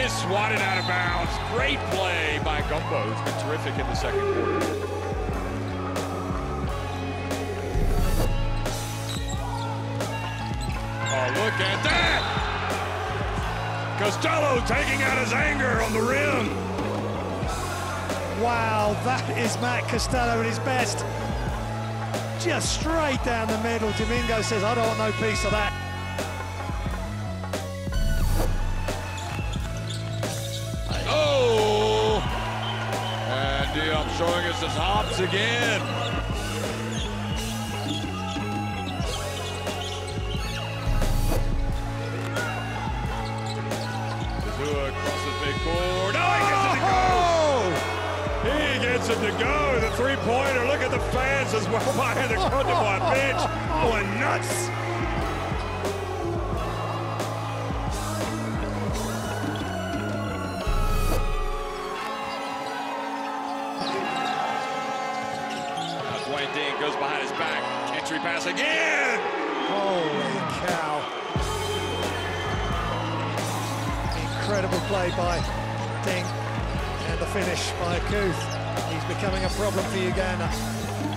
is swatted out of bounds. Great play by Gumbo, who's been terrific in the second quarter. Oh, look at that! Costello taking out his anger on the rim. Wow, that is Matt Costello at his best. Just straight down the middle. Domingo says, I don't want no piece of that. Oh! And Diop showing us his hops again. Zua crosses midcourt. Oh, he gets it to go. The three-pointer. Look at the fans as well behind the Cote d'Ivoire bench. Going nuts. Dwayne Dean goes behind his back. Entry pass again. Holy cow. Incredible play by Ding. And the finish by Kuth. He's becoming a problem for Uganda.